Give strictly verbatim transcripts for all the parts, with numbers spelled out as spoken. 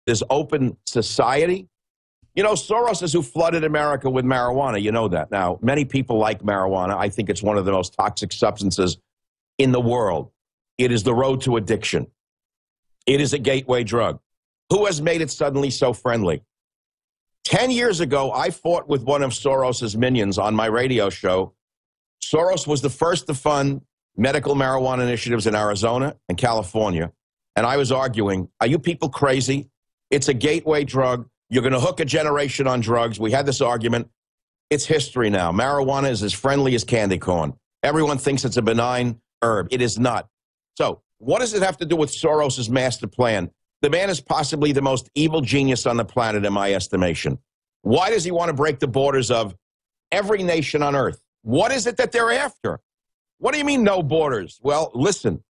this open society. You know, Soros is who flooded America with marijuana. You know that. Now, many people like marijuana. I think it's one of the most toxic substances in the world. It is the road to addiction. It is a gateway drug. Who has made it suddenly so friendly? Ten years ago, I fought with one of Soros's minions on my radio show. Soros was the first to fund medical marijuana initiatives in Arizona and California. And I was arguing, are you people crazy? It's a gateway drug. You're going to hook a generation on drugs. We had this argument. It's history now. Marijuana is as friendly as candy corn. Everyone thinks it's a benign herb. It is not. So what does it have to do with Soros's master plan? The man is possibly the most evil genius on the planet, in my estimation. Why does he want to break the borders of every nation on earth? What is it that they're after? What do you mean no borders? Well, listen.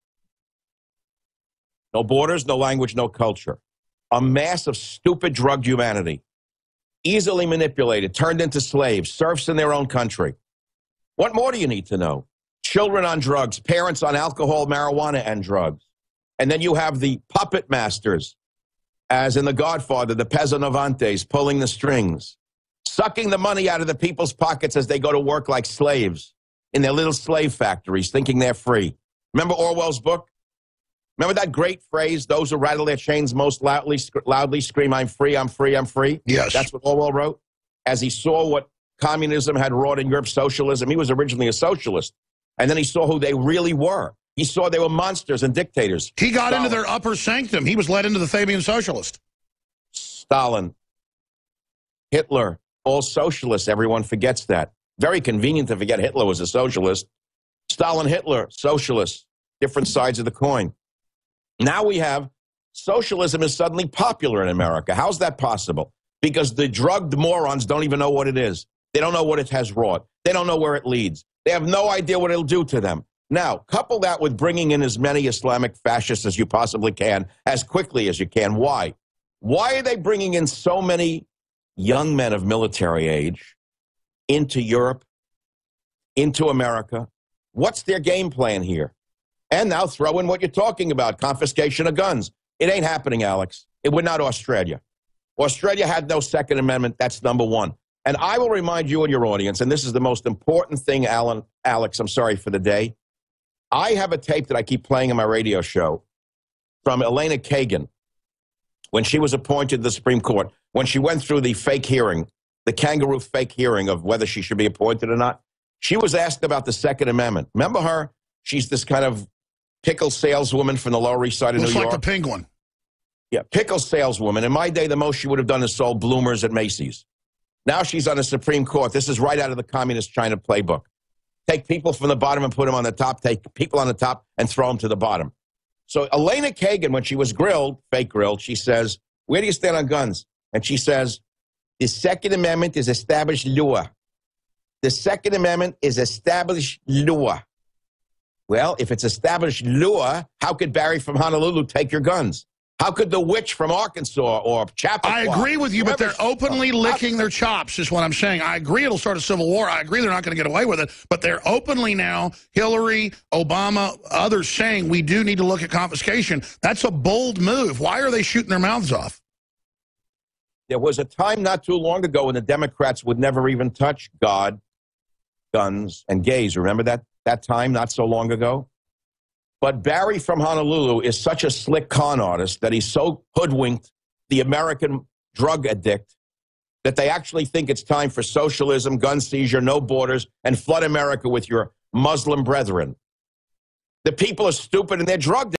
No borders, no language, no culture. A mass of stupid drugged humanity, easily manipulated, turned into slaves, serfs in their own country. What more do you need to know? Children on drugs, parents on alcohol, marijuana, and drugs. And then you have the puppet masters, as in The Godfather, the Pezzanovantes, pulling the strings, sucking the money out of the people's pockets as they go to work like slaves in their little slave factories, thinking they're free. Remember Orwell's book? Remember that great phrase, those who rattle their chains most loudly, loudly scream, I'm free, I'm free, I'm free? Yes. That's what Orwell wrote. As he saw what communism had wrought in Europe, socialism, he was originally a socialist. And then he saw who they really were. He saw they were monsters and dictators. He got Stalin. into their upper sanctum. He was led into the Fabian Socialist. Stalin, Hitler, all socialists. Everyone forgets that. Very convenient to forget Hitler was a socialist. Stalin, Hitler, socialists, different sides of the coin. Now we have socialism is suddenly popular in America. How's that possible? Because the drugged morons don't even know what it is. They don't know what it has wrought. They don't know where it leads. They have no idea what it'll do to them. Now, couple that with bringing in as many Islamic fascists as you possibly can, as quickly as you can. Why? Why are they bringing in so many young men of military age into Europe, into America? What's their game plan here? And now throw in what you're talking about, confiscation of guns. It ain't happening, Alex. It would not Australia. Australia had no Second Amendment. That's number one. And I will remind you and your audience, and this is the most important thing, Alan, Alex, I'm sorry for the day. I have a tape that I keep playing on my radio show from Elena Kagan when she was appointed to the Supreme Court, when she went through the fake hearing, the kangaroo fake hearing of whether she should be appointed or not. She was asked about the Second Amendment. Remember her? She's this kind of pickle saleswoman from the Lower East Side of Looks New York. like a penguin. Yeah, pickle saleswoman. In my day, the most she would have done is sold bloomers at Macy's. Now she's on the Supreme Court. This is right out of the Communist China playbook. Take people from the bottom and put them on the top. Take people on the top and throw them to the bottom. So Elena Kagan, when she was grilled, fake grilled, she says, where do you stand on guns? And she says, the Second Amendment is established law. The Second Amendment is established law. Well, if it's established law, how could Barry from Honolulu take your guns? How could the witch from Arkansas or Chappaqua? I agree with you, but they're openly licking their chops, is what I'm saying. I agree it'll start a civil war. I agree they're not going to get away with it, but they're openly now, Hillary, Obama, others saying we do need to look at confiscation. That's a bold move. Why are they shooting their mouths off? There was a time not too long ago when the Democrats would never even touch God, guns, and gays. Remember that, that time not so long ago? But Barry from Honolulu is such a slick con artist that he's so hoodwinked the American drug addict that they actually think it's time for socialism, gun seizure, no borders, and flood America with your Muslim brethren. The people are stupid and they're drugged.